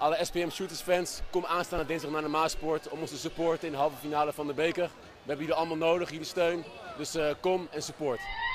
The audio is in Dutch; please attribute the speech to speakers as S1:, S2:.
S1: alle SPM Shooters fans, kom aanstaande dinsdag naar de Maaspoort om ons te supporten in de halve finale van de beker. We hebben jullie allemaal nodig, jullie steun. Dus kom en support.